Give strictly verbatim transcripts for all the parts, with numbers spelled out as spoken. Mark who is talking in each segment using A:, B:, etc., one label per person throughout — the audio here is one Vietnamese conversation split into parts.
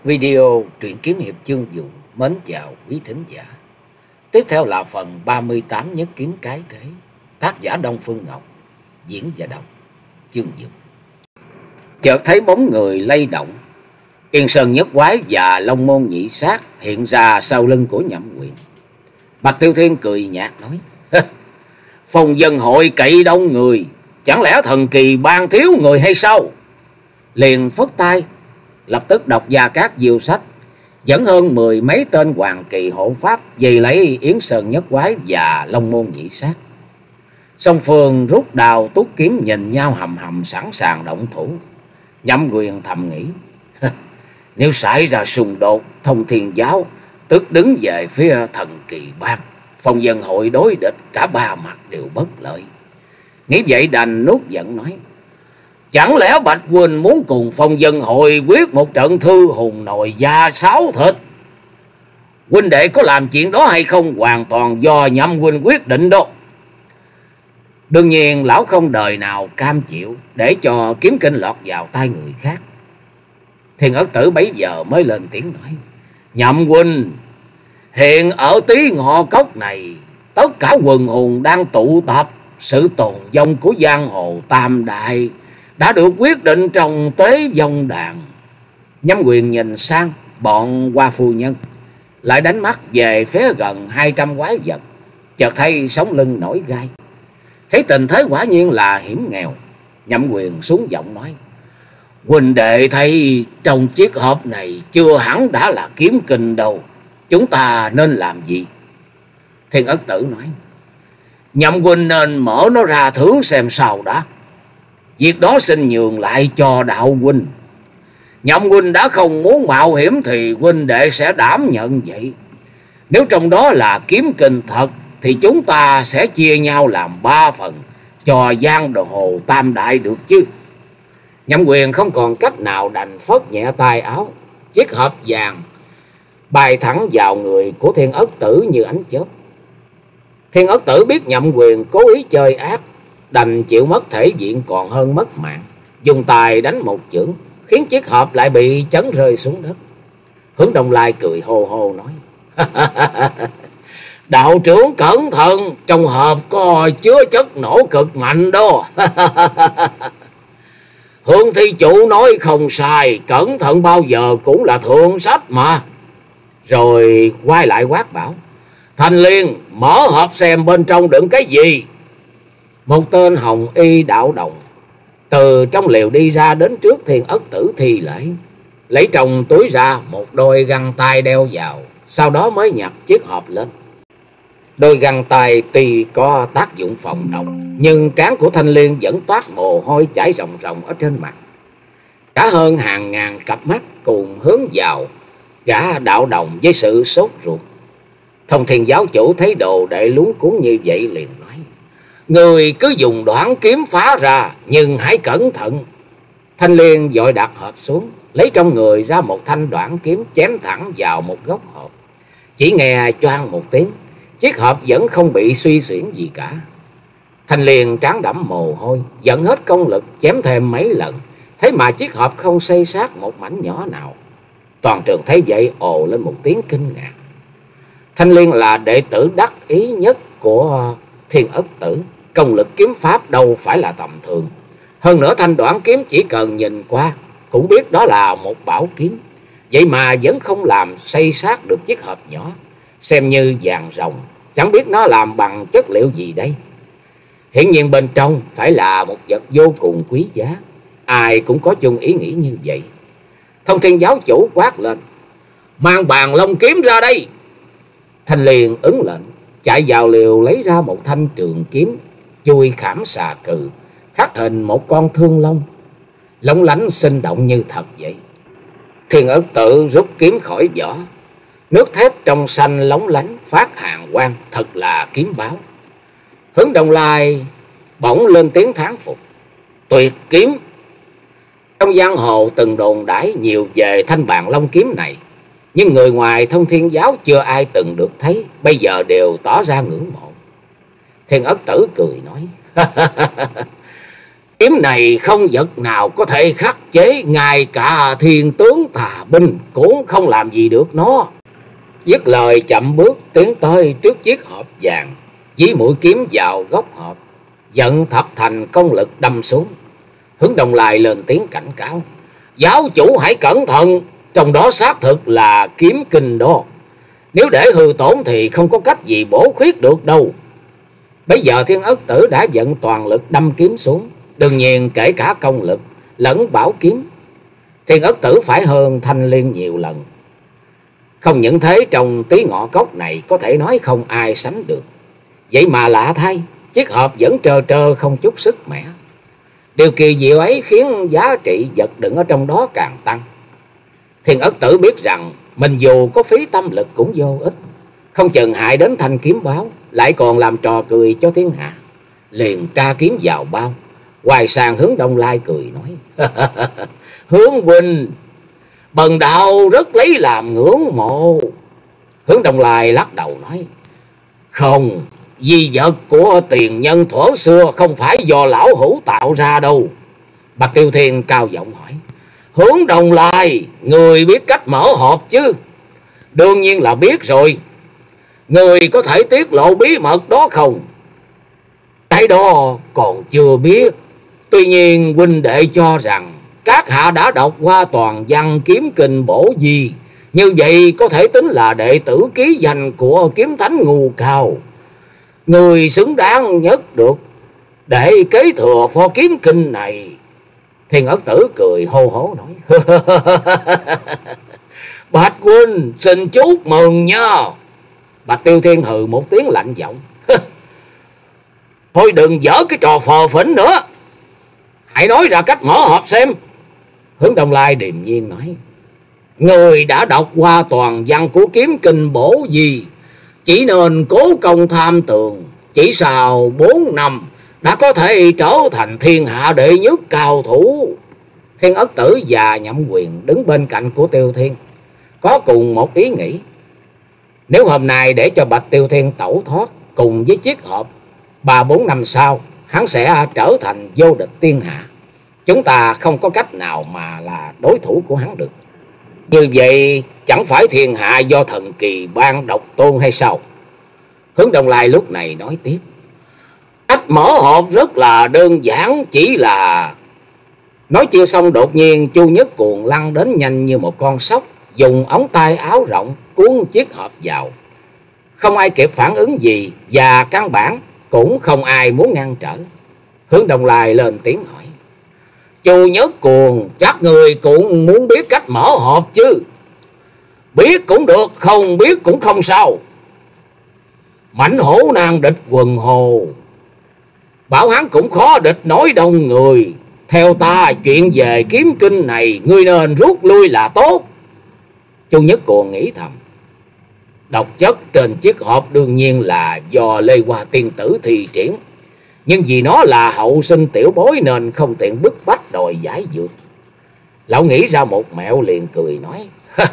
A: Video truyện kiếm hiệp chương vụ mến chào quý thính giả. Tiếp theo là phần ba mươi tám nhất kiếm cái thế. Tác giả Đông Phương Ngọc, diễn và đọc chương vụ. Chợt thấy bóng người lay động, Yên Sơn Nhất Quái và Long Môn Nhị Sát hiện ra sau lưng của Nhậm Quyền. Bạch Tiêu Thiên cười nhạt nói: Phòng dân hội cậy đông người, chẳng lẽ thần kỳ ban thiếu người hay sao? Liền phất tay, lập tức đọc ra các diêu sách, dẫn hơn mười mấy tên hoàng kỳ hộ pháp dày lấy Yến Sơn Nhất Quái và Long Môn Nhị Sát. Song phương rút đào tút kiếm nhìn nhau hầm hầm sẵn sàng động thủ. Nhậm Quyền thầm nghĩ: nếu xảy ra xung đột, Thông Thiên Giáo tức đứng về phía thần kỳ bang, Phong Dân Hội đối địch, cả ba mặt đều bất lợi. Nghĩ vậy đành nuốt giận nói: chẳng lẽ Bạch huynh muốn cùng Phong Dân Hội quyết một trận thư hùng nồi da sáo thịt? Huynh đệ có làm chuyện đó hay không hoàn toàn do Nhậm huynh quyết định đó. Đương nhiên lão không đời nào cam chịu để cho kiếm kinh lọt vào tay người khác. Thiên Ất Tử bấy giờ mới lên tiếng nói: Nhậm huynh, hiện ở Tí Ngọ Cốc này, tất cả quần hùng đang tụ tập, sự tồn vong của giang hồ tam đại đã được quyết định trong tế vong đàn. Nhâm Quyền nhìn sang bọn Hoa phu nhân, lại đánh mắt về phía gần hai trăm quái vật, chợt thấy sống lưng nổi gai. Thấy tình thế quả nhiên là hiểm nghèo, Nhâm Quyền xuống giọng nói: huynh đệ thấy trong chiếc hộp này chưa hẳn đã là kiếm kinh đâu, chúng ta nên làm gì? Thiên Ất Tử nói: Nhậm huynh nên mở nó ra thử xem sao đã. Việc đó xin nhường lại cho đạo huynh. Nhậm huynh đã không muốn mạo hiểm thì huynh đệ sẽ đảm nhận vậy. Nếu trong đó là kiếm kinh thật thì chúng ta sẽ chia nhau làm ba phần, cho giang đồ hồ tam đại được chứ. Nhậm Quyền không còn cách nào đành phất nhẹ tay áo, chiếc hộp vàng bay thẳng vào người của Thiên Ất Tử như ánh chớp. Thiên Ất Tử biết Nhậm Quyền cố ý chơi ác, đành chịu mất thể diện còn hơn mất mạng, dùng tài đánh một chưởng, khiến chiếc hộp lại bị chấn rơi xuống đất. Hướng Đông Lai cười hô hô nói: đạo trưởng cẩn thận, trong hộp có chứa chất nổ cực mạnh đó. Hương Thi Chủ nói không sai, cẩn thận bao giờ cũng là thượng sách mà. Rồi quay lại quát bảo: Thanh Liên, mở hộp xem bên trong đựng cái gì. Một tên hồng y đạo đồng từ trong lều đi ra, đến trước Thiên Ất Tử thi lễ, lấy trong túi ra một đôi găng tay đeo vào, sau đó mới nhặt chiếc hộp lên. Đôi găng tay tuy có tác dụng phòng độc, nhưng trán của Thanh Liên vẫn toát mồ hôi chảy ròng ròng ở trên mặt. Cả hơn hàng ngàn cặp mắt cùng hướng vào gã đạo đồng với sự sốt ruột. Thông Thiên Giáo chủ thấy đồ đệ luống cuống như vậy liền nói: người cứ dùng đoản kiếm phá ra, nhưng hãy cẩn thận. Thanh Liên vội đặt hộp xuống, lấy trong người ra một thanh đoản kiếm, chém thẳng vào một góc hộp. Chỉ nghe choang một tiếng, chiếc hộp vẫn không bị suy xuyển gì cả. Thanh Liên trán đẫm mồ hôi, dẫn hết công lực chém thêm mấy lần, thế mà chiếc hộp không xây xác một mảnh nhỏ nào. Toàn trường thấy vậy ồ lên một tiếng kinh ngạc. Thanh Liên là đệ tử đắc ý nhất của Thiên Ất Tử, công lực kiếm pháp đâu phải là tầm thường. Hơn nữa thanh đoản kiếm chỉ cần nhìn qua cũng biết đó là một bảo kiếm, vậy mà vẫn không làm xây xác được chiếc hộp nhỏ, xem như vàng rồng, chẳng biết nó làm bằng chất liệu gì đây. Hiển nhiên bên trong phải là một vật vô cùng quý giá, ai cũng có chung ý nghĩ như vậy. Thông Thiên Giáo chủ quát lên: mang bàn long kiếm ra đây. Thanh Liên ứng lệnh, chạy vào liều lấy ra một thanh trường kiếm, chui khảm xà cừ, khắc hình một con thương long, lóng lánh sinh động như thật vậy. Thiên Ất Tử rút kiếm khỏi vỏ, nước thép trong xanh lóng lánh phát hàng quang, thật là kiếm báo. Hướng Đông Lai bỗng lên tiếng thán phục: tuyệt kiếm. Trong giang hồ từng đồn đãi nhiều về thanh bàn long kiếm này, nhưng người ngoài Thông Thiên Giáo chưa ai từng được thấy, bây giờ đều tỏ ra ngưỡng mộ. Thiên Ất Tử cười nói: Kiếm này không vật nào có thể khắc chế, ngay cả thiên tướng tà binh cũng không làm gì được nó. Dứt lời chậm bước tiến tới trước chiếc hộp vàng, dí mũi kiếm vào góc hộp, vận thập thành công lực đâm xuống. Hướng Đông Lai lên tiếng cảnh cáo: "Giáo chủ hãy cẩn thận, trong đó xác thực là kiếm kinh đó. Nếu để hư tổn thì không có cách gì bổ khuyết được đâu." Bây giờ Thiên Ất Tử đã vận toàn lực đâm kiếm xuống, đương nhiên kể cả công lực lẫn bảo kiếm, Thiên Ất Tử phải hơn Thanh Liên nhiều lần. Không những thế, trong Tí Ngọ Cốc này có thể nói không ai sánh được. Vậy mà lạ thay, chiếc hộp vẫn trơ trơ không chút sức mẻ. Điều kỳ diệu ấy khiến giá trị vật đựng ở trong đó càng tăng. Thiên Ất Tử biết rằng mình dù có phí tâm lực cũng vô ích, không chừng hại đến thanh kiếm báo, lại còn làm trò cười cho thiên hạ. Liền tra kiếm vào bao, quay sang Hướng Đông Lai cười nói: "Hướng huynh, bần đạo rất lấy làm ngưỡng mộ." Hướng Đông Lai lắc đầu nói: "Không, di vật của tiền nhân thuở xưa không phải do lão hữu tạo ra đâu." Bạch Tiêu Thiên cao giọng hỏi: "Hướng Đông Lai, người biết cách mở hộp chứ?" "Đương nhiên là biết rồi." "Người có thể tiết lộ bí mật đó không?" "Cái đó còn chưa biết. Tuy nhiên huynh đệ cho rằng các hạ đã đọc qua toàn văn kiếm kinh bổ di, như vậy có thể tính là đệ tử ký danh của kiếm thánh Ngưu Cao. Người xứng đáng nhất được để kế thừa pho kiếm kinh này." Thiên Ất Tử cười hô hố nói: "Bạch huynh xin chúc mừng nha." Bạch Tiêu Thiên hừ một tiếng lạnh giọng: "Thôi đừng dở cái trò phờ phỉnh nữa, hãy nói ra cách mở hộp xem." Hướng Đông Lai điềm nhiên nói: "Người đã đọc qua toàn văn của kiếm kinh bổ di, chỉ nên cố công tham tường, chỉ sau bốn năm đã có thể trở thành thiên hạ đệ nhất cao thủ." Thiên Ất Tử và Nhậm Quyền đứng bên cạnh của Tiêu Thiên, có cùng một ý nghĩ. Nếu hôm nay để cho Bạch Tiêu Thiên tẩu thoát cùng với chiếc hộp, ba bốn năm sau hắn sẽ trở thành vô địch thiên hạ. Chúng ta không có cách nào mà là đối thủ của hắn được. Như vậy chẳng phải thiên hạ do thần kỳ ban độc tôn hay sao? Hướng Đông Lai lúc này nói tiếp: "Cách mở hộp rất là đơn giản, chỉ là..." Nói chưa xong, đột nhiên Chu Nhất Cuồng lăn đến nhanh như một con sóc, dùng ống tay áo rộng cuốn chiếc hộp vào. Không ai kịp phản ứng gì, và căn bản cũng không ai muốn ngăn trở. Hướng Đông Lai lên tiếng hỏi: "Chu Nhất Cuồng, chắc người cũng muốn biết cách mở hộp chứ?" "Biết cũng được, không biết cũng không sao." "Mãnh hổ nan địch quần hồ, bảo hắn cũng khó địch nổi đông người. Theo ta, chuyện về kiếm kinh này ngươi nên rút lui là tốt." Chu Nhất Cuồng nghĩ thầm. Độc chất trên chiếc hộp đương nhiên là do Lê Hoa tiên tử thi triển, nhưng vì nó là hậu sinh tiểu bối nên không tiện bức bách đòi giải dược. Lão nghĩ ra một mẹo liền cười nói: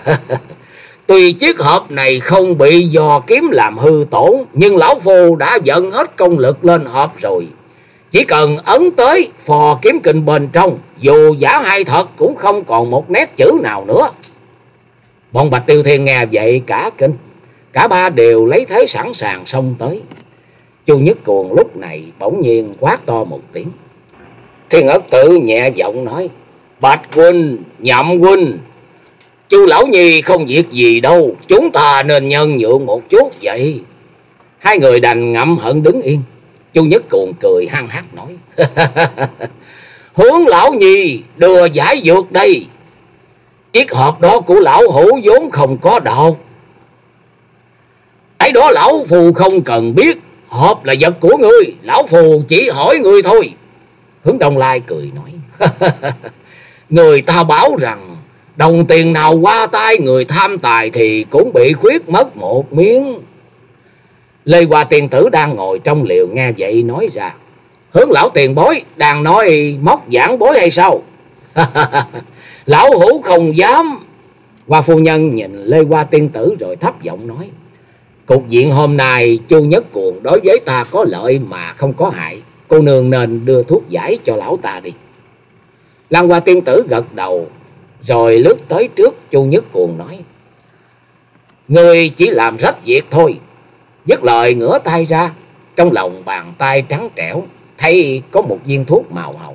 A: "Tuy chiếc hộp này không bị do kiếm làm hư tổn, nhưng lão phu đã vận hết công lực lên hộp rồi. Chỉ cần ấn tới phò kiếm kinh bên trong, dù giả hay thật cũng không còn một nét chữ nào nữa." Bọn Bạch Tiêu Thiên nghe vậy cả kinh, cả ba đều lấy thế sẵn sàng xông tới. Chu Nhất Cuồng lúc này bỗng nhiên quát to một tiếng. Thiên Ất Tử nhẹ giọng nói: "Bạch huynh, Nhậm huynh, Chu lão nhi không việc gì đâu, chúng ta nên nhân nhượng một chút vậy." Hai người đành ngậm hận đứng yên. Chu Nhất Cuồng cười hăng hắc nói: "Hướng lão nhi đưa giải dược đây. Chiếc hộp đó của lão hữu vốn không có độc. Cái đó lão phù không cần biết, hộp là vật của ngươi, lão phù chỉ hỏi ngươi thôi." Hướng Đông Lai cười nói: "Người ta bảo rằng đồng tiền nào qua tay người tham tài thì cũng bị khuyết mất một miếng." Lê Hoa tiên tử đang ngồi trong liều nghe vậy nói ra: "Hướng lão tiền bối đang nói móc giảng bối hay sao?" "Lão hữu không dám." Hoa phu nhân nhìn Lê Hoa tiên tử rồi thấp giọng nói: "Cục diện hôm nay Chu Nhất Cuồng đối với ta có lợi mà không có hại. cô nương nên đưa thuốc giải cho lão ta đi. Lan Hoa tiên tử gật đầu, rồi lướt tới trước Chu Nhất Cuồng nói: Ngươi chỉ làm rách việc thôi. Dứt lời ngửa tay ra, trong lòng bàn tay trắng trẻo thấy có một viên thuốc màu hồng.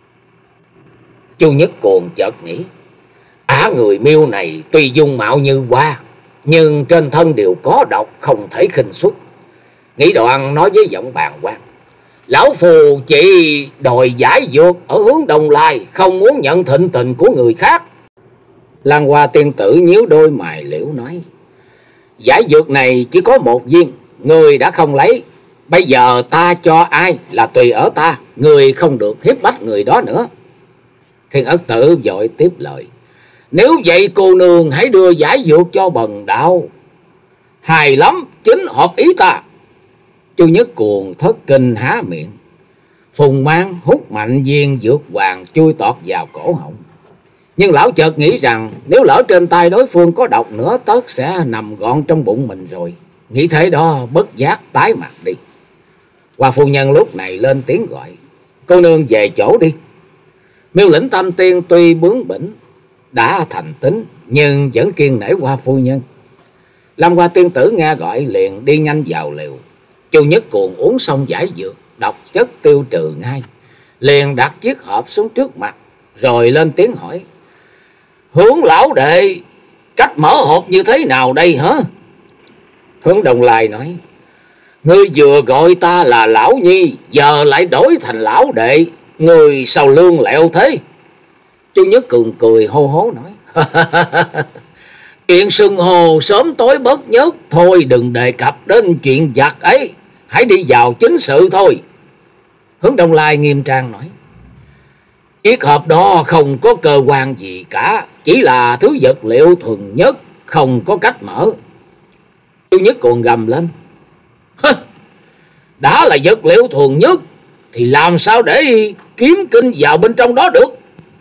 A: Chu Nhất Cuồng chợt nghĩ, ả người miêu này tuy dung mạo như hoa, nhưng trên thân đều có độc, không thể khinh xuất. Nghĩ đoạn nói với giọng bàng hoàng: Lão phù chỉ đòi giải dược ở hướng Đông Lai, không muốn nhận thịnh tình của người khác. Lan Hoa tiên tử nhíu đôi mày liễu nói: Giải dược này chỉ có một viên, người đã không lấy, bây giờ ta cho ai là tùy ở ta, người không được hiếp bách người đó nữa. Thiên Ất Tử vội tiếp lời: Nếu vậy cô nương hãy đưa giải dược cho bần đạo. Hài lắm, chính hợp ý ta. Chu Nhất Cuồng thất kinh há miệng. Phùng Mang hút mạnh viên dược hoàng chui tọt vào cổ họng. Nhưng lão chợt nghĩ rằng nếu lỡ trên tay đối phương có độc nữa, tất sẽ nằm gọn trong bụng mình rồi. Nghĩ thế đó bất giác tái mặt đi. Hoa phu nhân lúc này lên tiếng gọi: Cô nương về chỗ đi. Miêu Lĩnh Tam Tiên tuy bướng bỉnh đã thành tính, nhưng vẫn kiên nể Hoa phu nhân. Lam Hoa tiên tử nghe gọi liền đi nhanh vào lều. Chu Nhất Cuồng uống xong giải dược, độc chất tiêu trừ ngay, liền đặt chiếc hộp xuống trước mặt, rồi lên tiếng hỏi: Hướng lão đệ, cách mở hộp như thế nào đây hả? Hướng Đông Lai nói: Ngươi vừa gọi ta là lão nhi, giờ lại đổi thành lão đệ, người sao lương lẹo thế? Chu Nhất Cường cười hô hố nói: Chuyện sưng hồ sớm tối bất nhất, thôi đừng đề cập đến chuyện vặt ấy, hãy đi vào chính sự thôi. Hướng Đông Lai nghiêm trang nói: Chiếc hộp đó không có cơ quan gì cả, chỉ là thứ vật liệu thuần nhất, không có cách mở. Chu Nhất còn gầm lên: Đã là vật liệu thuần nhất thì làm sao để kiếm kinh vào bên trong đó được?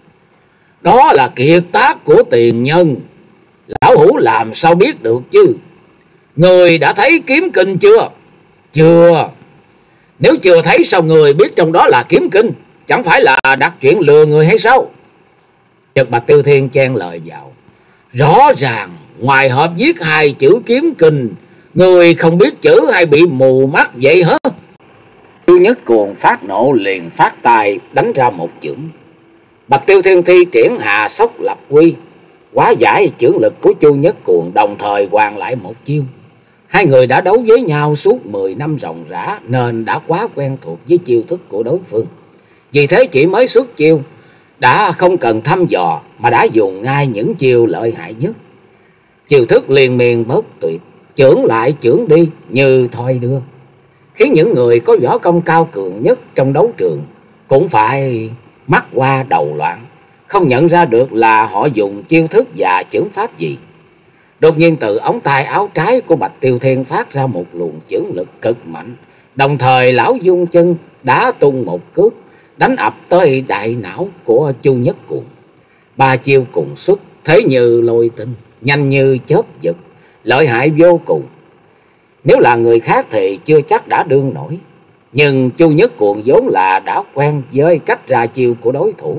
A: Đó là kiệt tác của tiền nhân, lão hủ làm sao biết được chứ? Người đã thấy kiếm kinh chưa? Chưa. Nếu chưa thấy sao người biết trong đó là kiếm kinh? Chẳng phải là đặt chuyện lừa người hay sao? Chợt Bạch Tiêu Thiên chen lời vào: Rõ ràng ngoài hộp viết hai chữ kiếm kinh, người không biết chữ hay bị mù mắt vậy hả? Chu Nhất Cuồng phát nộ liền phát tài đánh ra một chưởng. Bạch Tiêu Thiên thi triển Hà Sóc Lập Quy, hóa giải chưởng lực của Chu Nhất Cuồng, đồng thời hoàn lại một chiêu. Hai người đã đấu với nhau suốt mười năm ròng rã, nên đã quá quen thuộc với chiêu thức của đối phương. Vì thế chỉ mới xuất chiêu đã không cần thăm dò, mà đã dùng ngay những chiêu lợi hại nhất. Chiêu thức liên miên bất tuyệt, chưởng lại chưởng đi như thoi đưa, khiến những người có võ công cao cường nhất trong đấu trường cũng phải mắt qua đầu loạn, không nhận ra được là họ dùng chiêu thức và chưởng pháp gì. Đột nhiên từ ống tay áo trái của Bạch Tiêu Thiên phát ra một luồng chưởng lực cực mạnh, đồng thời lão dung chân đã tung một cước đánh ập tới đại não của Chu Nhất Cuồng. Ba chiêu cùng xuất, thế như lôi tinh, nhanh như chớp giật, lợi hại vô cùng. Nếu là người khác thì chưa chắc đã đương nổi, nhưng Chu Nhất Cuồng vốn là đã quen với cách ra chiêu của đối thủ.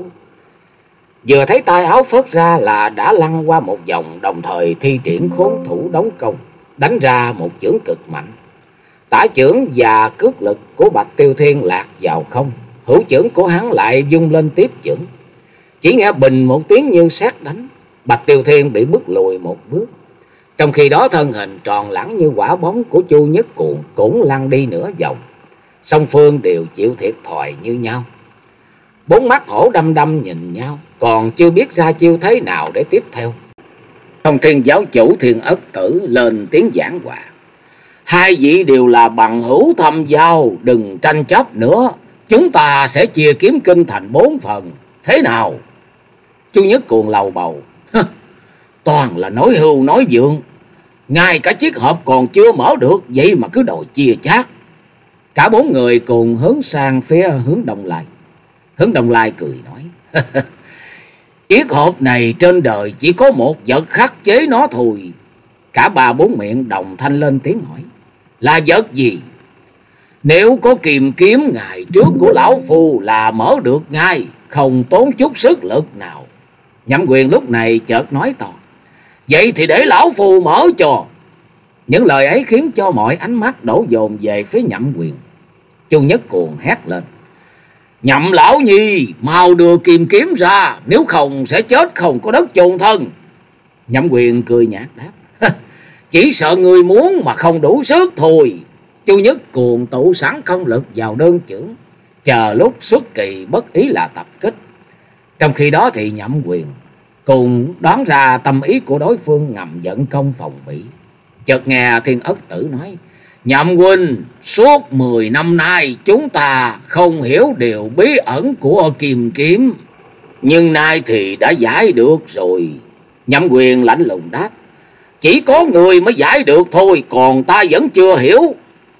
A: Vừa thấy tay áo phớt ra là đã lăn qua một vòng, đồng thời thi triển khốn thủ đóng công, đánh ra một chưởng cực mạnh. Tả chưởng và cước lực của Bạch Tiêu Thiên lạc vào không, hữu chưởng của hắn lại vung lên tiếp chưởng. Chỉ nghe bình một tiếng như sét đánh, Bạch Tiêu Thiên bị bước lùi một bước. Trong khi đó thân hình tròn lẳng như quả bóng của Chu Nhất Cuồng cũng lăn đi nửa vòng. Song phương đều chịu thiệt thòi như nhau. Bốn mắt hổ đăm đăm nhìn nhau, còn chưa biết ra chiêu thế nào để tiếp theo. Thông Thiên giáo chủ Thiên Ất Tử lên tiếng giảng hòa: Hai vị đều là bằng hữu thâm giao, đừng tranh chấp nữa. Chúng ta sẽ chia kiếm kinh thành bốn phần, thế nào? Chu Nhất Cuồng lầu bầu: Toàn là nói hưu nói vượng, ngay cả chiếc hộp còn chưa mở được, vậy mà cứ đòi chia chác. Cả bốn người cùng hướng sang phía Hướng Đông Lai. Hướng Đông Lai cười nói: Chiếc hộp này trên đời chỉ có một vật khắc chế nó thôi. Cả ba bốn miệng đồng thanh lên tiếng hỏi: Là vật gì? Nếu có kiềm kiếm ngày trước của lão phu là mở được ngay, không tốn chút sức lực nào. Nhậm Quyền lúc này chợt nói to: vậy thì để lão phu mở cho. Những lời ấy khiến cho mọi ánh mắt đổ dồn về phía Nhậm Quyền. Chu Nhất Cuồng hét lên: Nhậm lão nhi, mau đưa kiềm kiếm ra, nếu không sẽ chết không có đất chôn thân. Nhậm Quyền cười nhạt đáp: chỉ sợ người muốn mà không đủ sức thôi. Chu Nhất Cuồng tụ sẵn công lực vào đơn chưởng, chờ lúc xuất kỳ bất ý là tập kích. Trong khi đó thì Nhậm Quyền cùng đoán ra tâm ý của đối phương, ngầm dẫn công phòng bị. Chợt nghe Thiên Ất Tử nói: Nhậm huynh, suốt mười năm nay chúng ta không hiểu điều bí ẩn của kiềm kiếm, nhưng nay thì đã giải được rồi. Nhậm Quyền lạnh lùng đáp: chỉ có người mới giải được thôi, còn ta vẫn chưa hiểu.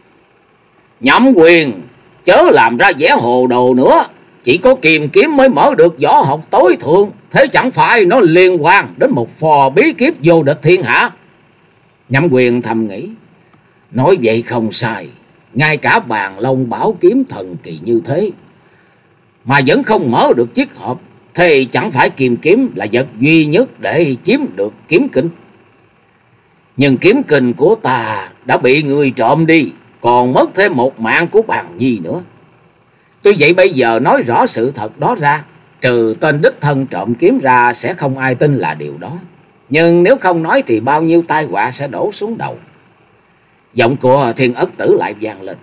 A: Nhậm Quyền, chớ làm ra vẻ hồ đồ nữa. Chỉ có kiềm kiếm mới mở được võ học tối thượng, thế chẳng phải nó liên quan đến một phò bí kíp vô địch thiên hạ? Nhậm Quyền thầm nghĩ, nói vậy không sai. Ngay cả bàn long bảo kiếm thần kỳ như thế mà vẫn không mở được chiếc hộp, thì chẳng phải kiềm kiếm là vật duy nhất để chiếm được kiếm kình. Nhưng kiếm kình của ta đã bị người trộm đi, còn mất thêm một mạng của Bàn Nhi nữa. Tuy vậy bây giờ nói rõ sự thật đó ra, trừ tên đích thân trộm kiếm ra sẽ không ai tin là điều đó. Nhưng nếu không nói thì bao nhiêu tai họa sẽ đổ xuống đầu. Giọng của Thiên Ất Tử lại vang lên: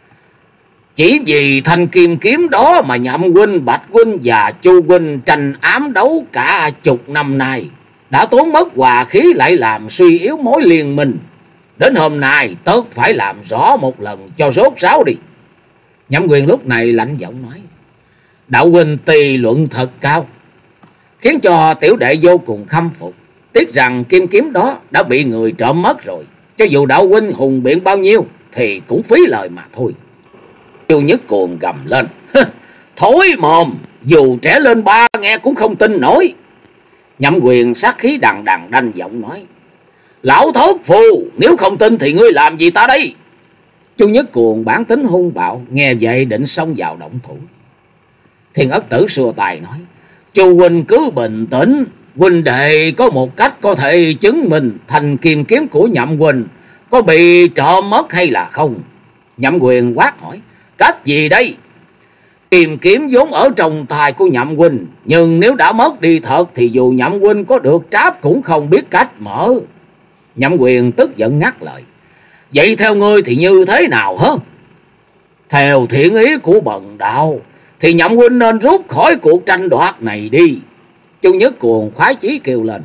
A: chỉ vì thanh kim kiếm đó mà Nhậm huynh, Bạch huynh và Chu huynh tranh ám đấu cả chục năm nay, đã tốn mất hòa khí, lại làm suy yếu mối liên minh. Đến hôm nay tất phải làm rõ một lần cho rốt ráo đi. Nhậm Quyền lúc này lạnh giọng nói: đạo huynh tỳ luận thật cao, khiến cho tiểu đệ vô cùng khâm phục. Tiếc rằng kim kiếm đó đã bị người trộm mất rồi, cho dù đạo huynh hùng biện bao nhiêu thì cũng phí lời mà thôi. Chu Nhất Cuồng gầm lên: thối mồm, dù trẻ lên ba nghe cũng không tin nổi. Nhậm Quyền sát khí đằng đằng đanh giọng nói: lão thốt phù, nếu không tin thì ngươi làm gì ta đây? Chu Nhất Cuồng bản tính hung bạo, nghe vậy định xông vào động thủ. Thiên Ất Tử xua tay nói: Chu huynh cứ bình tĩnh, huynh đệ có một cách có thể chứng minh thành kiềm kiếm của Nhậm huynh có bị trộm mất hay là không. Nhậm Quyền quát hỏi: cách gì đây? Kiềm kiếm vốn ở trong tay của Nhậm huynh, nhưng nếu đã mất đi thật thì dù Nhậm huynh có được tráp cũng không biết cách mở. Nhậm Quyền tức giận ngắt lời: vậy theo ngươi thì như thế nào hả? Theo thiện ý của bần đạo thì Nhậm huynh nên rút khỏi cuộc tranh đoạt này đi. Chu Nhất Cuồng khoái chí kêu lên: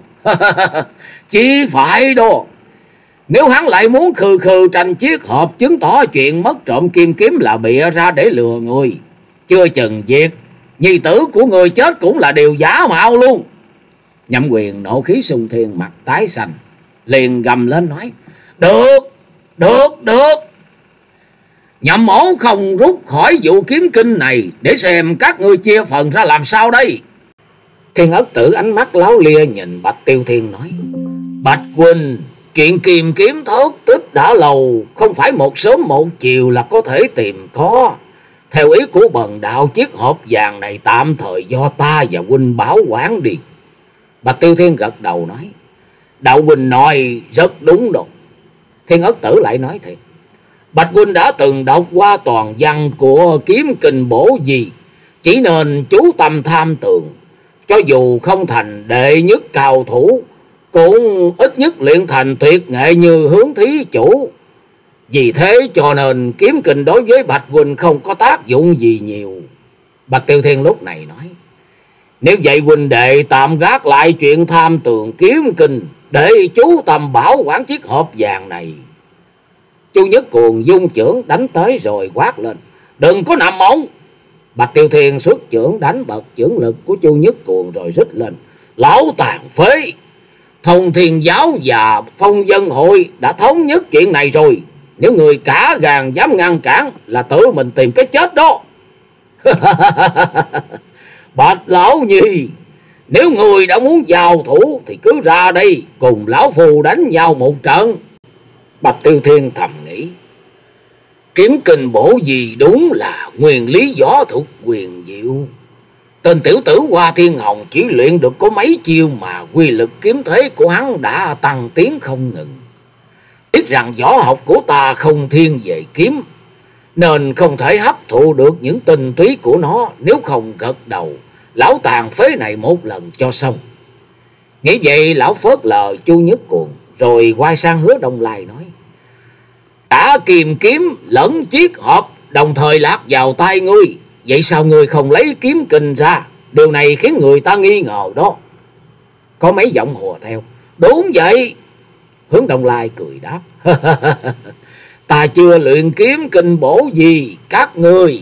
A: chỉ phải đó. Nếu hắn lại muốn khư khư tranh chiếc hộp, chứng tỏ chuyện mất trộm kim kiếm là bịa ra để lừa người, chưa chừng việc nhi tử của người chết cũng là điều giả mạo luôn. Nhậm Quyền nộ khí xung thiên, mặt tái xanh, liền gầm lên nói: được, được, được. Nhậm mổ không rút khỏi vụ kiếm kinh này, để xem các ngươi chia phần ra làm sao đây. Thiên Ất Tử ánh mắt láo lia nhìn Bạch Tiêu Thiên nói: Bạch huynh, chuyện kiềm kiếm thất tích đã lâu, không phải một sớm một chiều là có thể tìm có. Theo ý của bần đạo, chiếc hộp vàng này tạm thời do ta và huynh bảo quản đi. Bạch Tiêu Thiên gật đầu nói: đạo huynh nói rất đúng rồi. Thiên Ất Tử lại nói thêm: Bạch huynh đã từng đọc qua toàn văn của kiếm kinh bổ gì, chỉ nên chú tâm tham tường. Cho dù không thành đệ nhất cao thủ, cũng ít nhất luyện thành tuyệt nghệ như Hướng Thí Chủ. Vì thế cho nên kiếm kinh đối với Bạch huynh không có tác dụng gì nhiều. Bạch Tiêu Thiên lúc này nói: nếu vậy huynh đệ tạm gác lại chuyện tham tường kiếm kinh, để chú tâm bảo quản chiếc hộp vàng này. Chu Nhất Cuồng dung chưởng đánh tới rồi quát lên: đừng có nằm mộng. Bạch Tiêu Thiên xuất chưởng đánh bật chưởng lực của Chu Nhất Cuồng rồi rít lên: lão tàn phế, Thông Thiên Giáo và Phong Dân Hội đã thống nhất chuyện này rồi. Nếu người cả gan dám ngăn cản là tự mình tìm cái chết đó. Bạch lão nhi, nếu người đã muốn giao thủ thì cứ ra đây cùng lão phù đánh nhau một trận. Bạch Tiêu Thiên thầm nghĩ: Kiếm kinh bổ gì đúng là nguyên lý võ thuật quyền diệu. Tên tiểu tử Hoa Thiên Hồng chỉ luyện được có mấy chiêu mà quy lực kiếm thế của hắn đã tăng tiến không ngừng. Tiếc rằng võ học của ta không thiên về kiếm, nên không thể hấp thụ được những tinh túy của nó. Nếu không gật đầu lão tàn phế này một lần cho xong. Nghĩ vậy lão phớt lờ Chu Nhất Cuồng, rồi quay sang Hứa Đông Lai nói: Cả kiềm kiếm lẫn chiếc hộp đồng thời lạc vào tay ngươi, vậy sao ngươi không lấy kiếm kinh ra? Điều này khiến người ta nghi ngờ đó. Có mấy giọng hùa theo: Đúng vậy. Hướng Đông Lai cười đáp: Ta chưa luyện kiếm kinh bổ gì, các ngươi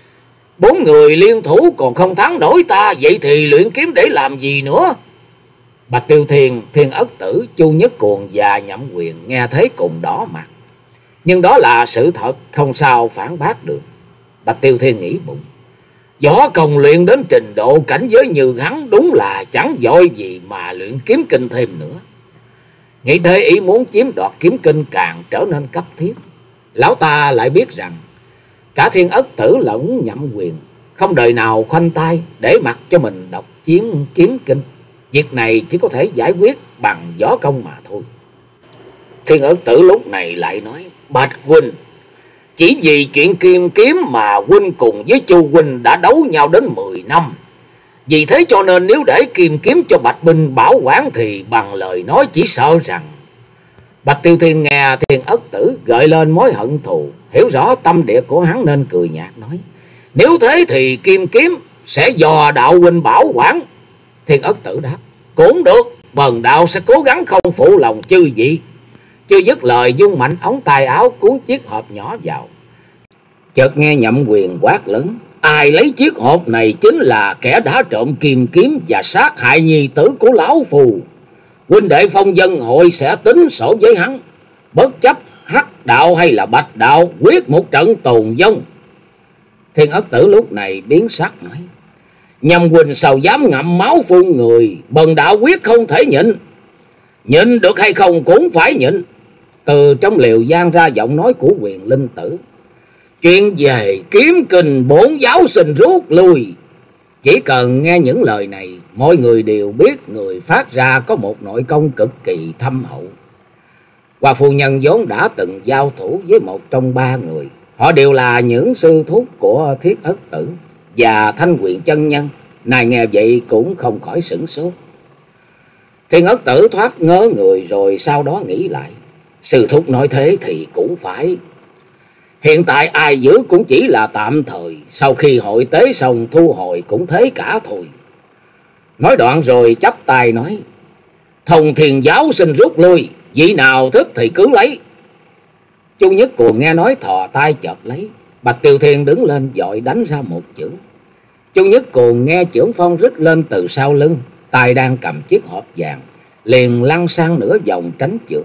A: bốn người liên thủ còn không thắng nổi ta, vậy thì luyện kiếm để làm gì nữa? Bạch Tiêu Thiên, Thiên Ất Tử, Chu Nhất Cuồng và Nhậm Quyền nghe thấy cùng đỏ mặt. Nhưng đó là sự thật, không sao phản bác được. Bạch Tiêu Thiên nghĩ bụng: võ công luyện đến trình độ cảnh giới như hắn, đúng là chẳng vội gì mà luyện kiếm kinh thêm nữa. Nghĩ thế ý muốn chiếm đoạt kiếm kinh càng trở nên cấp thiết. Lão ta lại biết rằng cả Thiên Ất Tử lẫn Nhậm Quyền không đời nào khoanh tay để mặc cho mình đọc chiến kiếm kinh. Việc này chỉ có thể giải quyết bằng võ công mà thôi. Thiên Ất Tử lúc này lại nói: Bạch huynh, chỉ vì chuyện kim kiếm mà huynh cùng với Chu huynh đã đấu nhau đến mười năm. Vì thế cho nên nếu để kim kiếm cho Bạch binh bảo quản thì bằng lời nói chỉ sợ rằng... Bạch Tiêu Thiên nghe Thiên Ất Tử gợi lên mối hận thù, hiểu rõ tâm địa của hắn nên cười nhạt nói: Nếu thế thì kim kiếm sẽ do đạo huynh bảo quản. Thiên Ất Tử đáp: Cũng được, bần đạo sẽ cố gắng không phụ lòng chư vị. Chưa dứt lời dung mạnh ống tay áo cuốn chiếc hộp nhỏ vào. Chợt nghe Nhậm Quyền quát lớn: Ai lấy chiếc hộp này chính là kẻ đã trộm kim kiếm và sát hại nhi tử của lão phù. Huynh đệ Phong Dân hội sẽ tính sổ với hắn, bất chấp hắc đạo hay là bạch đạo, quyết một trận tồn vong. Thiên Ất Tử lúc này biến sắc nói: Nhậm huynh sao dám ngậm máu phun người, bần đạo quyết không thể nhịn. Nhịn được hay không cũng phải nhịn. Từ trong liều gian ra giọng nói của Quyền Linh Tử: Chuyện về kiếm kinh bổn giáo xin rút lui. Chỉ cần nghe những lời này, mọi người đều biết người phát ra có một nội công cực kỳ thâm hậu. Hoa phu nhân vốn đã từng giao thủ với một trong ba người. Họ đều là những sư thúc của Thiết Ất Tử và Thanh Quyền chân nhân. Này nghe vậy cũng không khỏi sửng sốt. Thiên Ất Tử thoát ngớ người rồi sau đó nghĩ lại. Sư thúc nói thế thì cũng phải. Hiện tại ai giữ cũng chỉ là tạm thời, sau khi hội tế xong thu hồi cũng thế cả thôi. Nói đoạn rồi chắp tay nói: Thông Thiên giáo xin rút lui, vị nào thức thì cứ lấy. Chu Nhất Cuồng nghe nói thò tay chợp lấy. Bạch Tiêu Thiên đứng lên vội đánh ra một chưởng. Chu Nhất Cuồng nghe chưởng phong rít lên từ sau lưng, tay đang cầm chiếc hộp vàng, liền lăn sang nửa vòng tránh chưởng.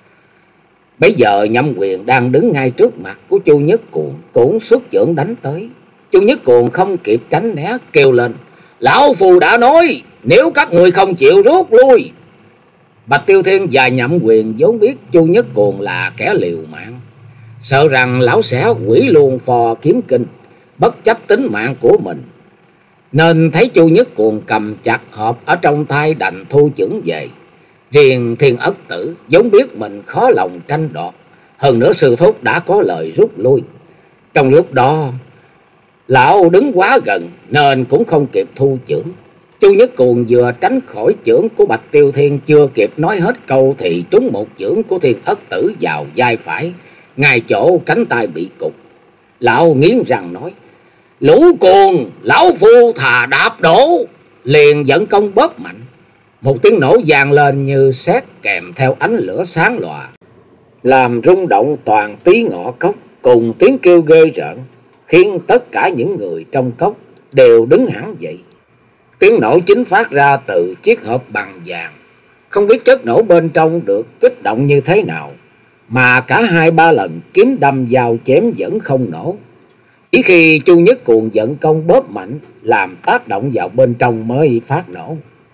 A: Bây giờ Nhậm Quyền đang đứng ngay trước mặt của Chu Nhất Cuồng cũng xuất chưởng đánh tới. Chu Nhất Cuồng không kịp tránh né, kêu lên: Lão phù đã nói, nếu các người không chịu rút lui. Bạch Tiêu Thiên và Nhậm Quyền vốn biết Chu Nhất Cuồng là kẻ liều mạng, sợ rằng lão sẽ quỷ luôn phò kiếm kinh, bất chấp tính mạng của mình, nên thấy Chu Nhất Cuồng cầm chặt hộp ở trong tay đành thu chưởng về. Riêng Thiên Ất Tử vốn biết mình khó lòng tranh đoạt, hơn nữa sư thúc đã có lời rút lui. Trong lúc đó lão đứng quá gần nên cũng không kịp thu chưởng. Chu Nhất Cuồng vừa tránh khỏi chưởng của Bạch Tiêu Thiên, chưa kịp nói hết câu thì trúng một chưởng của Thiên Ất Tử vào vai phải, ngay chỗ cánh tay bị cụt. Lão nghiến răng nói: Lũ cuồng, lão phu thà đạp đổ. Liền dẫn công bóp mạnh. Một tiếng nổ vang lên như sét kèm theo ánh lửa sáng lòa, làm rung động toàn tí ngõ cốc, cùng tiếng kêu ghê rợn, khiến tất cả những người trong cốc đều đứng hẳn dậy. Tiếng nổ chính phát ra từ chiếc hộp bằng vàng. Không biết chất nổ bên trong được kích động như thế nào, mà cả hai ba lần kiếm đâm dao chém vẫn không nổ. Chỉ khi Chu Nhất Cuồng giận công bóp mạnh, làm tác động vào bên trong mới phát nổ.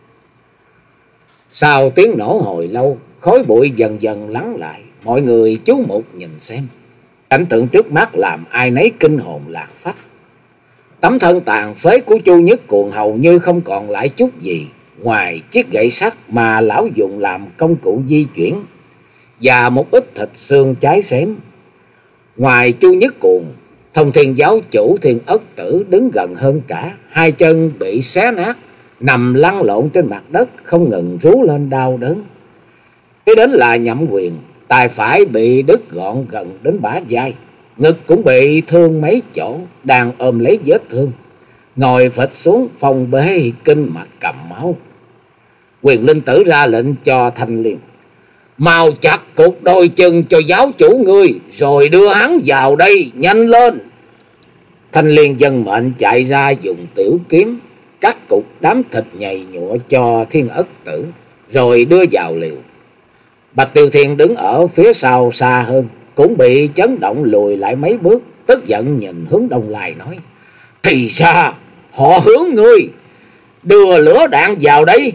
A: Sau tiếng nổ hồi lâu, khói bụi dần dần lắng lại, mọi người chú mục nhìn xem. Cảnh tượng trước mắt làm ai nấy kinh hồn lạc phách. Tấm thân tàn phế của Chu Nhất Cuồng hầu như không còn lại chút gì ngoài chiếc gậy sắt mà lão dùng làm công cụ di chuyển và một ít thịt xương cháy xém. Ngoài Chu Nhất Cuồng, Thông Thiên giáo chủ Thiên Ất Tử đứng gần hơn cả, hai chân bị xé nát, nằm lăn lộn trên mặt đất không ngừng rú lên đau đớn. Kế đến là Nhậm Quyền, tay phải bị đứt gọn gần đến bả vai, ngực cũng bị thương mấy chỗ, đang ôm lấy vết thương, ngồi phịch xuống phong bế kinh mạch cầm máu. Quyền Linh Tử ra lệnh cho Thanh Liên: mau chặt cục đôi chân cho giáo chủ ngươi, rồi đưa hắn vào đây, nhanh lên. Thanh Liên dân mệnh chạy ra dùng tiểu kiếm cắt cục đám thịt nhầy nhụa cho Thiên Ất Tử, rồi đưa vào liều. Bạch Tiêu Thiên đứng ở phía sau xa hơn, cũng bị chấn động lùi lại mấy bước, tức giận nhìn Hướng Đông Lai nói: thì ra họ Hướng ngươi, đưa lửa đạn vào đây.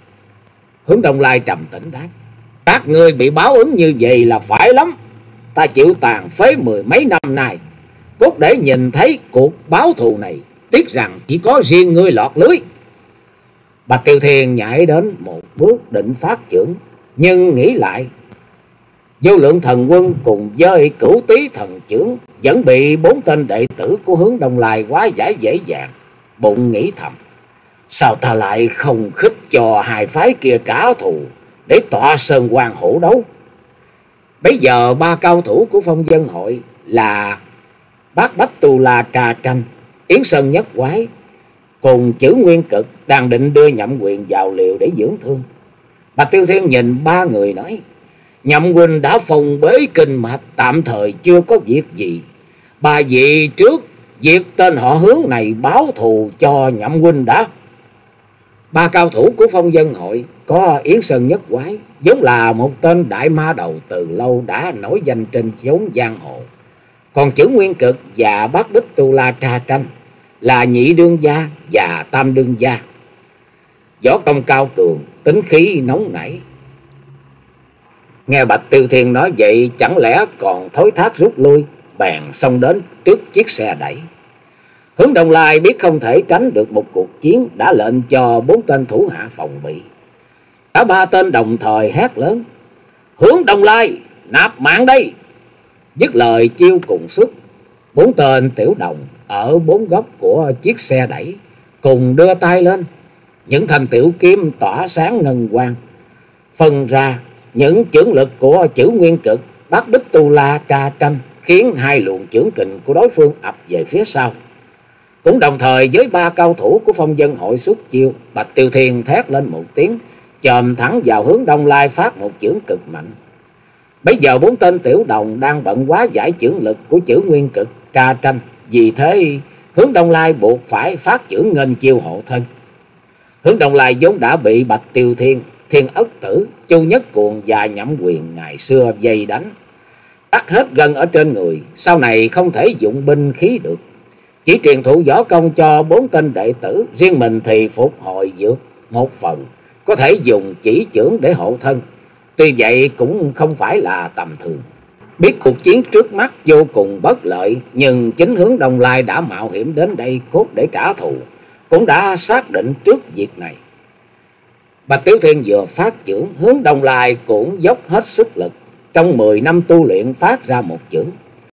A: Hướng Đông Lai trầm tĩnh đáp: các ngươi bị báo ứng như vậy là phải lắm. Ta chịu tàn phế mười mấy năm nay, cốt để nhìn thấy cuộc báo thù này, tiếc rằng chỉ có riêng ngươi lọt lưới. Bạch Tiêu Thiên nhảy đến một bước định phát chưởng, nhưng nghĩ lại, Vô Lượng Thần Quân cùng với Cửu Tý Thần Chưởng vẫn bị bốn tên đệ tử của Hướng Đông Lai quá giải dễ dàng. Bụng nghĩ thầm: sao ta lại không khích cho hai phái kia trả thù để tọa sơn quan hổ đấu. Bây giờ ba cao thủ của Phong Dân Hội là Bát Bách Tu La Trà Tranh, Yến Sơn Nhất Quái cùng Chữ Nguyên Cực đang định đưa Nhậm Quyền vào liều để dưỡng thương. Bạch Tiêu Thiên nhìn ba người nói: Nhậm huynh đã phong bế kinh mạch, tạm thời chưa có việc gì. Ba vị trước việc tên họ Hướng này báo thù cho Nhậm huynh đã. Ba cao thủ của Phong Dân Hội có Yến Sơn Nhất Quái, vốn là một tên đại ma đầu từ lâu đã nổi danh trên chốn giang hồ. Còn Chữ Nguyên Cực và Bát Bích Tu La Trà Tranh là nhị đương gia và tam đương gia, võ công cao cường, tính khí nóng nảy. Nghe Bạch Tiêu Thiên nói vậy, chẳng lẽ còn thối thác rút lui, bèn xông đến trước chiếc xe đẩy. Hướng Đông Lai biết không thể tránh được một cuộc chiến, đã lệnh cho bốn tên thủ hạ phòng bị. Cả ba tên đồng thời hét lớn: Hướng Đông Lai, nạp mạng đây! Dứt lời chiêu cùng xuất, bốn tên tiểu đồng ở bốn góc của chiếc xe đẩy cùng đưa tay lên, những thanh tiểu kiếm tỏa sáng ngân quang, phân ra những chưởng lực của Chữ Nguyên Cực, Bát Bích Tu La Trà Tranh, khiến hai luồng chưởng kình của đối phương ập về phía sau. Cũng đồng thời với ba cao thủ của Phong Dân Hội xuất chiêu, Bạch Tiêu Thiên thét lên một tiếng, chồm thẳng vào Hướng Đông Lai phát một chưởng cực mạnh. Bây giờ bốn tên tiểu đồng đang bận quá giải chưởng lực của Chữ Nguyên Cực, Trà Tranh, vì thế Hướng Đông Lai buộc phải phát chưởng nghênh chiêu hộ thân. Hướng Đông Lai vốn đã bị Bạch Tiêu Thiên, Thiên Ất Tử, Chu Nhất Cuồng và Nhậm Quyền ngày xưa vây đánh, cắt hết gân ở trên người, sau này không thể dụng binh khí được, chỉ truyền thụ võ công cho bốn tên đệ tử, riêng mình thì phục hồi dược một phần, có thể dùng chỉ chưởng để hộ thân. Tuy vậy cũng không phải là tầm thường. Biết cuộc chiến trước mắt vô cùng bất lợi, nhưng chính Hướng Đông Lai đã mạo hiểm đến đây cốt để trả thù, cũng đã xác định trước việc này. Bạch Tiểu Thiên vừa phát chưởng, Hướng Đông Lai cũng dốc hết sức lực, trong mười năm tu luyện phát ra một chưởng.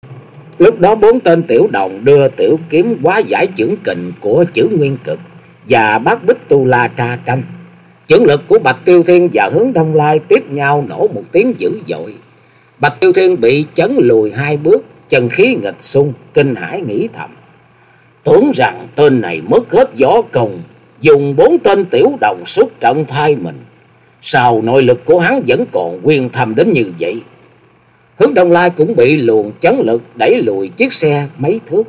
A: Lúc đó bốn tên tiểu đồng đưa tiểu kiếm quá giải chưởng kình của Chữ Nguyên Cực và Bát Bích Tu La Trà Tranh. Chưởng lực của Bạch Tiêu Thiên và Hướng Đông Lai tiếp nhau nổ một tiếng dữ dội. Bạch Tiêu Thiên bị chấn lùi hai bước, chân khí nghịch xung, kinh hãi nghĩ thầm: tưởng rằng tên này mất hết võ công, dùng bốn tên tiểu đồng xuất trận thay mình, sao nội lực của hắn vẫn còn quyên thâm đến như vậy. Hướng Đông Lai cũng bị luồng chấn lực đẩy lùi chiếc xe mấy thước.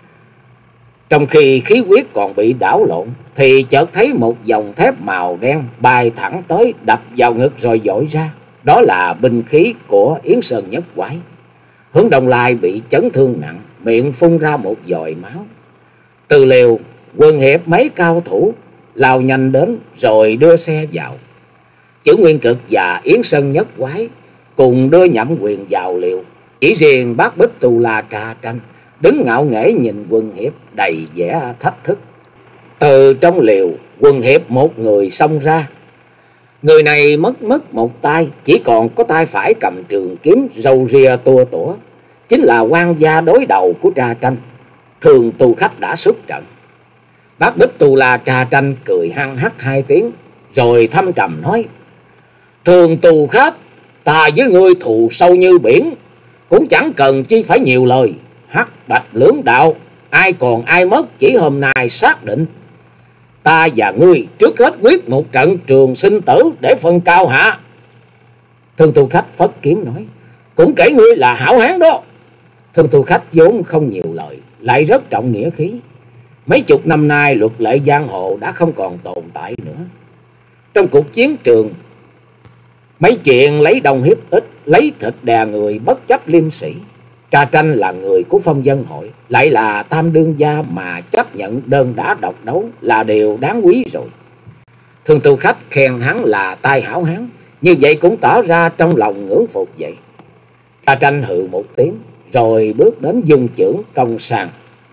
A: Trong khi khí huyết còn bị đảo lộn, thì chợt thấy một dòng thép màu đen bay thẳng tới, đập vào ngực rồi dội ra. Đó là binh khí của Yến Sơn Nhất Quái. Hướng Đông Lai bị chấn thương nặng, miệng phun ra một dòi máu. Từ liều, quần hiệp mấy cao thủ lao nhanh đến rồi đưa xe vào. Chữ Nguyên Cực và Yến Sơn Nhất Quái cùng đưa Nhậm Quyền vào liều. Chỉ riêng bác Bích Tu La Trà Tranh đứng ngạo nghễ nhìn Quân Hiệp đầy vẻ thách thức. Từ trong liều, Quân Hiệp một người xông ra. Người này mất mất một tay, chỉ còn có tay phải cầm trường kiếm râu ria tua tủa, chính là quan gia đối đầu của Trà Tranh. Thường Tu Khách đã xuất trận. Bác Bích Tu La Trà Tranh cười hăng hắc hai tiếng, rồi thâm trầm nói: Thường Tu Khách, ta với ngươi thù sâu như biển, cũng chẳng cần chi phải nhiều lời. Hắc bạch lưỡng đạo, ai còn ai mất chỉ hôm nay xác định. Ta và ngươi trước hết quyết một trận trường sinh tử để phân cao hạ. Thường Tu Khách phất kiếm nói: Cũng kể ngươi là hảo hán đó. Thường Tu Khách vốn không nhiều lời, lại rất trọng nghĩa khí. Mấy chục năm nay luật lệ giang hồ đã không còn tồn tại nữa. Trong cuộc chiến trường, mấy chuyện lấy đông hiếp ít, lấy thịt đè người bất chấp liêm sĩ. Trà Tranh là người của Phong Dân Hội, lại là tam đương gia, mà chấp nhận đơn đả độc đấu là điều đáng quý rồi. Thường Tu Khách khen hắn là tài hảo hán, như vậy cũng tỏ ra trong lòng ngưỡng phục vậy. Trà Tranh hừ một tiếng, rồi bước đến dung chưởng công sang.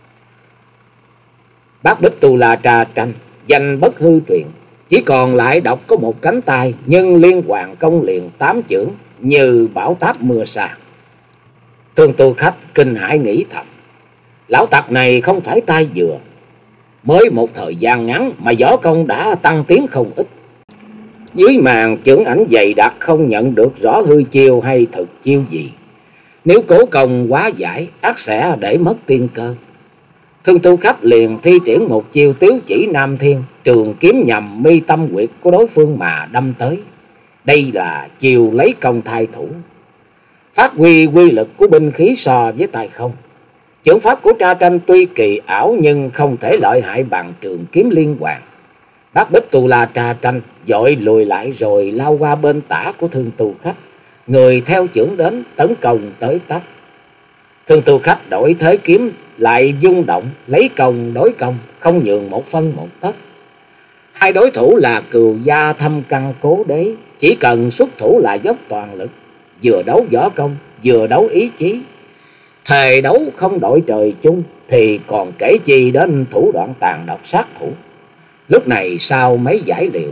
A: Bác Bích Tu La Trà Tranh danh bất hư truyền, chỉ còn lại độc có một cánh tay, nhưng liên hoàn công liền tám chưởng như bão táp mưa xa. Thường Tu Khách kinh hãi nghĩ thầm: Lão tặc này không phải tay vừa, mới một thời gian ngắn mà võ công đã tăng tiến không ít. Dưới màn chưởng ảnh dày đặc không nhận được rõ hư chiêu hay thực chiêu gì, nếu cố công quá giải ắt sẽ để mất tiên cơ. Thường Tu Khách liền thi triển một chiêu tiếu chỉ Nam Thiên, trường kiếm nhằm mi tâm quyệt của đối phương mà đâm tới. Đây là chiêu lấy công thay thủ, phát huy quy lực của binh khí so với tay không. Chưởng pháp của Trà Tranh tuy kỳ ảo nhưng không thể lợi hại bằng trường kiếm liên hoàn. Bác Bích Tu La Trà Tranh vội lùi lại rồi lao qua bên tả của Thường Tu Khách, người theo chưởng đến tấn công tới tấp. Thường Tu Khách đổi thế kiếm lại rung động, lấy công đối công, không nhường một phân một tấc. Hai đối thủ là Cừu Gia Thâm Căn Cố Đế, chỉ cần xuất thủ là dốc toàn lực, vừa đấu võ công vừa đấu ý chí. Thề đấu không đội trời chung thì còn kể chi đến thủ đoạn tàn độc sát thủ. Lúc này sau mấy giải liệu,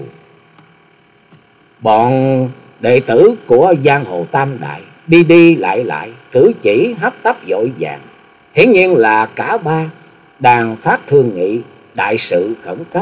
A: bọn đệ tử của giang hồ tam đại đi đi lại lại, cử chỉ hấp tấp vội vàng, hiển nhiên là cả ba đang phát thương nghị đại sự khẩn cấp.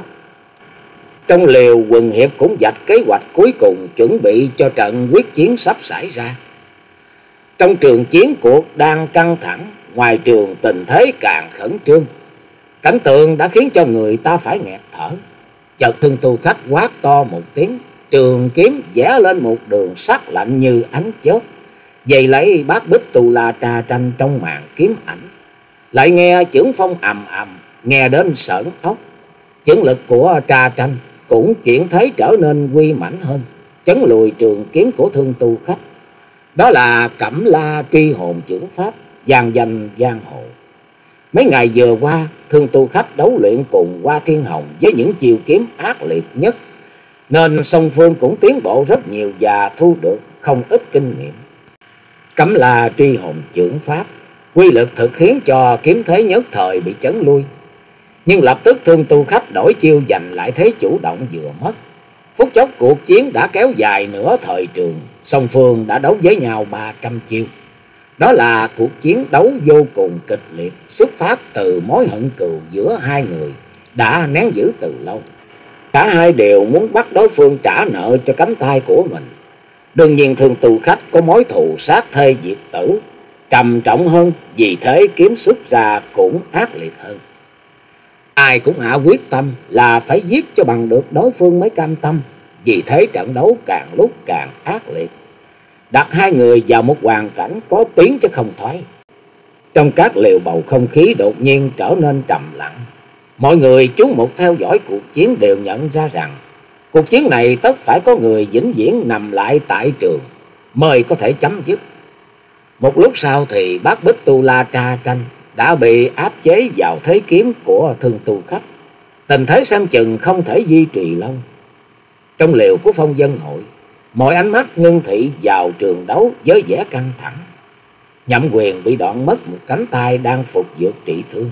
A: Trong liều, Quần Hiệp cũng vạch kế hoạch cuối cùng, chuẩn bị cho trận quyết chiến sắp xảy ra. Trong trường chiến cuộc đang căng thẳng, ngoài trường tình thế càng khẩn trương. Cảnh tượng đã khiến cho người ta phải nghẹt thở. Chợt Thường Tu Khách quát to một tiếng, trường kiếm vẽ lên một đường sắc lạnh như ánh chớp, dày lấy bác Bích Tu La Trà Tranh trong màn kiếm ảnh. Lại nghe chưởng phong ầm ầm, nghe đến sởn ốc. Chưởng lực của Trà Tranh cũng chuyển thế trở nên quy mãnh hơn, chấn lùi trường kiếm của Thường Tu Khách. Đó là Cẩm La Truy Hồn chưởng pháp, vang danh giang hồ. Mấy ngày vừa qua, Thường Tu Khách đấu luyện cùng Hoa Thiên Hồng với những chiêu kiếm ác liệt nhất, nên song phương cũng tiến bộ rất nhiều và thu được không ít kinh nghiệm. Cẩm La Truy Hồn chưởng pháp quy lực thực khiến cho kiếm thế nhất thời bị chấn lui, nhưng lập tức Thường Tu Khách đổi chiêu giành lại thế chủ động vừa mất. Phút chốc cuộc chiến đã kéo dài nửa thời trường, song phương đã đấu với nhau ba trăm chiêu. Đó là cuộc chiến đấu vô cùng kịch liệt, xuất phát từ mối hận cừu giữa hai người đã nén giữ từ lâu. Cả hai đều muốn bắt đối phương trả nợ cho cánh tay của mình. Đương nhiên Thường Tu Khách có mối thù sát thê diệt tử trầm trọng hơn, vì thế kiếm xuất ra cũng ác liệt hơn. Ai cũng hạ quyết tâm là phải giết cho bằng được đối phương mới cam tâm, vì thế trận đấu càng lúc càng ác liệt, đặt hai người vào một hoàn cảnh có tiếng chứ không thoái. Trong các liều, bầu không khí đột nhiên trở nên trầm lặng. Mọi người chú mục theo dõi cuộc chiến đều nhận ra rằng cuộc chiến này tất phải có người vĩnh viễn nằm lại tại trường mới có thể chấm dứt. Một lúc sau thì bác Bích Tu La Trà Tranh đã bị áp chế vào thế kiếm của Thường Tu Khách. Tình thế xem chừng không thể duy trì lâu. Trong liều của Phong Dân Hội, mọi ánh mắt ngưng thị vào trường đấu với vẻ căng thẳng. Nhậm Quyền bị đoạn mất một cánh tay đang phục dược trị thương.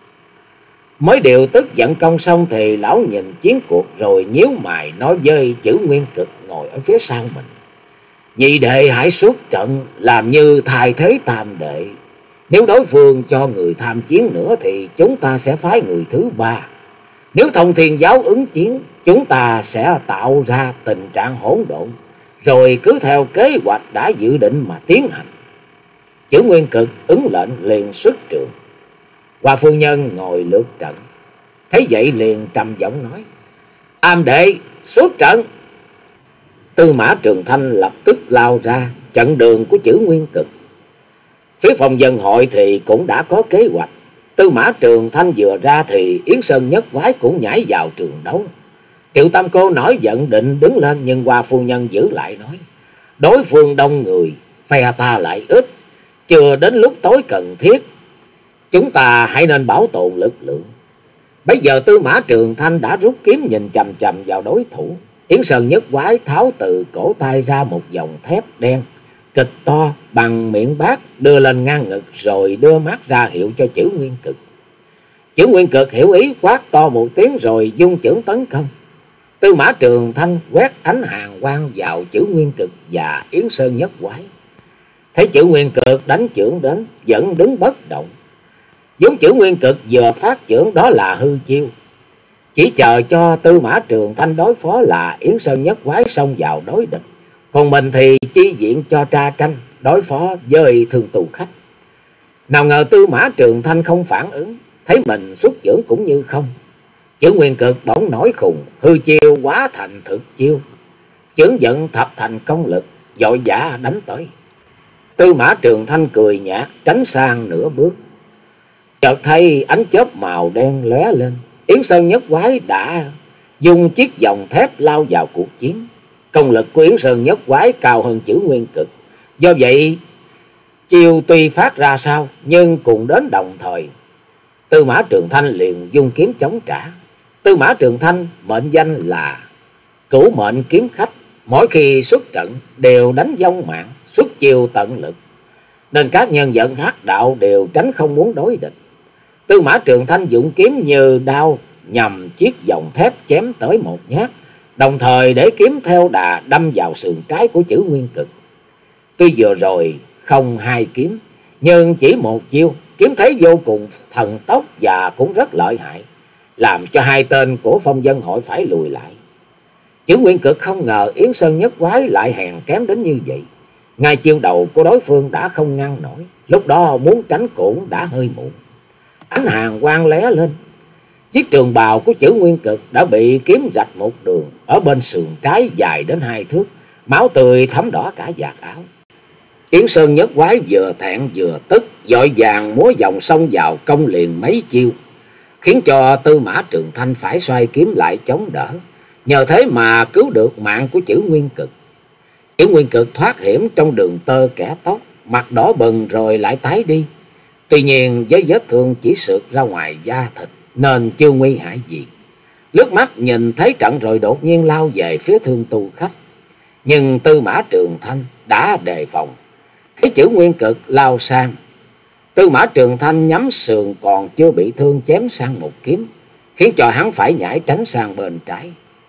A: Mới điều tức giận công xong thì lão nhìn chiến cuộc rồi nhíu mày nói với Chữ Nguyên Cực ngồi ở phía sau mình: nhị đệ hãy xuất trận làm như thay thế tam đệ. Nếu đối phương cho người tham chiến nữa thì chúng ta sẽ phái người thứ ba. Nếu Thông Thiên giáo ứng chiến, chúng ta sẽ tạo ra tình trạng hỗn độn, rồi cứ theo kế hoạch đã dự định mà tiến hành. Chữ Nguyên Cực ứng lệnh liền xuất trường. Hoa phu nhân ngồi lượt trận, thấy vậy liền trầm giọng nói: am đệ xuất trận. Tư Mã Trường Thanh lập tức lao ra chặn đường của Chữ Nguyên Cực. Phía phòng dân hội thì cũng đã có kế hoạch. Tư Mã Trường Thanh vừa ra thì Yến Sơn Nhất Quái cũng nhảy vào trường đấu. Triệu Tam Cô nổi giận định đứng lên, nhưng Hoa phu nhân giữ lại nói: đối phương đông người, phe ta lại ít, chưa đến lúc tối cần thiết, chúng ta hãy nên bảo tồn lực lượng. Bây giờ Tư Mã Trường Thanh đã rút kiếm nhìn chằm chằm vào đối thủ. Yến Sơn Nhất Quái tháo từ cổ tay ra một vòng thép đen kịch to bằng miệng bát, đưa lên ngang ngực rồi đưa mắt ra hiệu cho Chữ Nguyên Cực. Chữ Nguyên Cực hiểu ý quát to một tiếng rồi dung chưởng tấn công. Tư Mã Trường Thanh quét ánh hàn quang vào Chữ Nguyên Cực và Yến Sơn Nhất Quái. Thấy Chữ Nguyên Cực đánh chưởng đến vẫn đứng bất động. Vốn Chữ Nguyên Cực vừa phát chưởng đó là hư chiêu, chỉ chờ cho Tư Mã Trường Thanh đối phó là Yến Sơn Nhất Quái xông vào đối địch, còn mình thì chi viện cho Tra Tranh đối phó với Thương Tù Khách. Nào ngờ Tư Mã Trường Thanh không phản ứng, thấy mình xuất chưởng cũng như không. Chữ Nguyên Cực bỗng nổi khùng, hư chiêu hóa thành thực chiêu, chưởng giận thập thành công lực, vội vã đánh tới. Tư Mã Trường Thanh cười nhạt tránh sang nửa bước. Chợt thấy ánh chớp màu đen lóe lên, Yến Sơn Nhất Quái đã dùng chiếc vòng thép lao vào cuộc chiến. Công lực của Yến Sơn Nhất Quái cao hơn Chữ Nguyên Cực, do vậy chiêu tuy phát ra sao nhưng cùng đến đồng thời. Tư Mã Trường Thanh liền dung kiếm chống trả. Tư Mã Trường Thanh mệnh danh là Cửu Mệnh Kiếm Khách, mỗi khi xuất trận đều đánh vong mạng, xuất chiêu tận lực, nên các nhân vật hắc đạo đều tránh không muốn đối địch. Tư Mã Trường Thanh dụng kiếm như đao nhằm chiếc vòng thép chém tới một nhát, đồng thời để kiếm theo đà đâm vào sườn trái của Chữ Nguyên Cực. Tuy vừa rồi không hai kiếm, nhưng chỉ một chiêu, kiếm thấy vô cùng thần tốc và cũng rất lợi hại, làm cho hai tên của phong dân hội phải lùi lại. Chữ Nguyên Cực không ngờ Yến Sơn Nhất Quái lại hèn kém đến như vậy. Ngay chiêu đầu của đối phương đã không ngăn nổi, lúc đó muốn tránh cũng đã hơi muộn. Ánh hàn quang lóe lên, chiếc trường bào của Chữ Nguyên Cực đã bị kiếm rạch một đường ở bên sườn trái dài đến hai thước, máu tươi thấm đỏ cả vạt áo. Yến Sơn Nhất Quái vừa thẹn vừa tức, vội vàng múa vòng xông vào công liền mấy chiêu, khiến cho Tư Mã Trường Thanh phải xoay kiếm lại chống đỡ. Nhờ thế mà cứu được mạng của Chữ Nguyên Cực. Chữ Nguyên Cực thoát hiểm trong đường tơ kẻ tóc, mặt đỏ bừng rồi lại tái đi. Tuy nhiên với vết thương chỉ sượt ra ngoài da thịt nên chưa nguy hại gì. Lướt mắt nhìn thấy trận rồi đột nhiên lao về phía Thương Tu Khách. Nhưng Tư Mã Trường Thanh đã đề phòng, thấy Chữ Nguyên Cực lao sang, Tư Mã Trường Thanh nhắm sườn còn chưa bị thương chém sang một kiếm, khiến cho hắn phải nhảy tránh sang bên trái.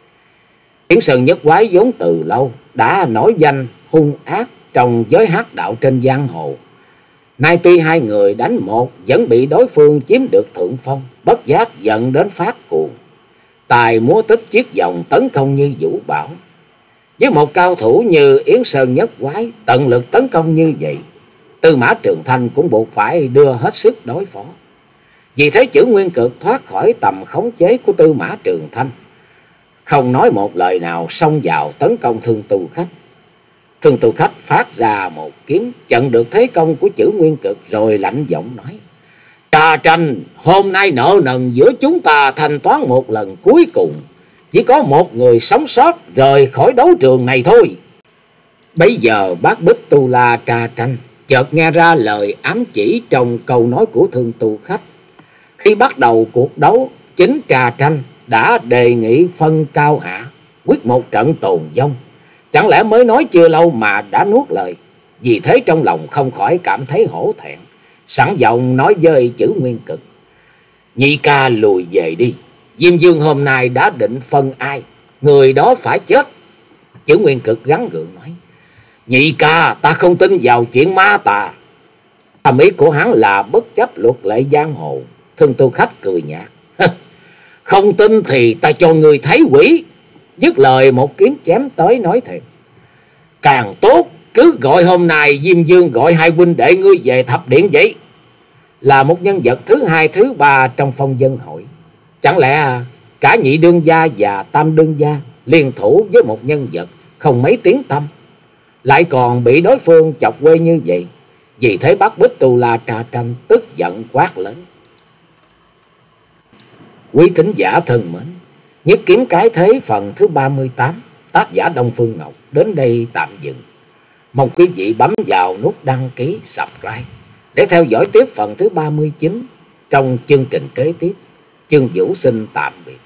A: Yến Sơn Nhất Quái vốn từ lâu đã nổi danh hung ác trong giới hắc đạo trên giang hồ. Nay tuy hai người đánh một vẫn bị đối phương chiếm được thượng phong, bất giác giận đến phát cuồng, tài múa tích chiếc vòng tấn công như vũ bão. Với một cao thủ như Yến Sơn Nhất Quái tận lực tấn công như vậy, Tư Mã Trường Thanh cũng buộc phải đưa hết sức đối phó. Vì thế Chữ Nguyên Cực thoát khỏi tầm khống chế của Tư Mã Trường Thanh, không nói một lời nào xông vào tấn công Thương Tu Khách. Thương Tu Khách phát ra một kiếm chặn được thế công của Chữ Nguyên Cực rồi lạnh giọng nói: Tra Tranh, hôm nay nợ nần giữa chúng ta thanh toán một lần cuối cùng, chỉ có một người sống sót rời khỏi đấu trường này thôi. Bây giờ Bát Bích Tu La Tra Tranh chợt nghe ra lời ám chỉ trong câu nói của Thương Tu Khách. Khi bắt đầu cuộc đấu, chính Tra Tranh đã đề nghị phân cao hạ, quyết một trận tồn vong. Chẳng lẽ mới nói chưa lâu mà đã nuốt lời? Vì thế trong lòng không khỏi cảm thấy hổ thẹn, sẵn giọng nói với Chữ Nguyên Cực: Nhị ca lùi về đi, Diêm Vương hôm nay đã định phân ai, người đó phải chết. Chữ Nguyên Cực gắn gượng nói: Nhị ca, ta không tin vào chuyện ma tà. Thầm ý của hắn là bất chấp luật lệ giang hồ. Thương Tu Khách cười nhạt: Không tin thì ta cho người thấy quỷ. Dứt lời một kiếm chém tới nói thêm: Càng tốt, cứ gọi hôm nay Diêm Vương gọi hai huynh đệ ngươi về thập điện vậy. Là một nhân vật thứ hai thứ ba trong phong dân hội, chẳng lẽ cả nhị đương gia và tam đương gia liên thủ với một nhân vật không mấy tiếng tâm, lại còn bị đối phương chọc quê như vậy? Vì thế Bác Bích Tu La Trà Tranh tức giận quát lớn: Quý thính giả thân mến, Nhất Kiếm Cái Thế phần thứ ba mươi tám, tác giả Đông Phương Ngọc đến đây tạm dừng. Mong quý vị bấm vào nút đăng ký, subscribe để theo dõi tiếp phần thứ ba mươi chín trong chương trình kế tiếp. Chương Vũ xin tạm biệt.